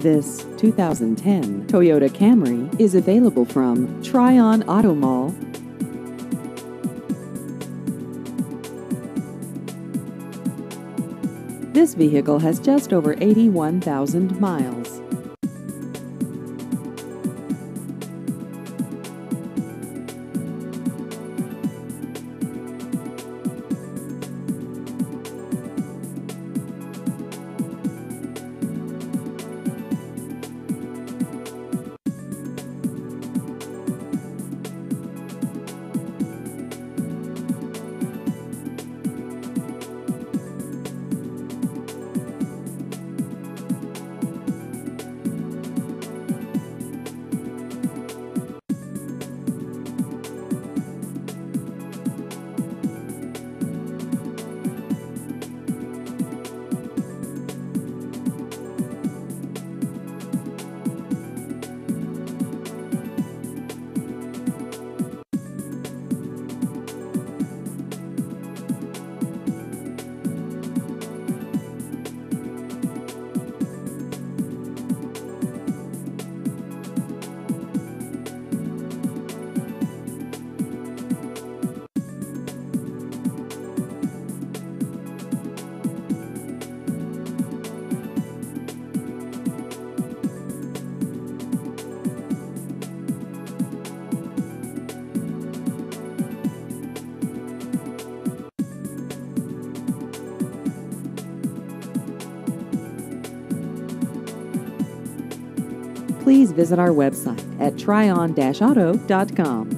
This 2010 Toyota Camry is available from Tryon Auto Mall. This vehicle has just over 81,000 miles. Please visit our website at tryon-auto.com.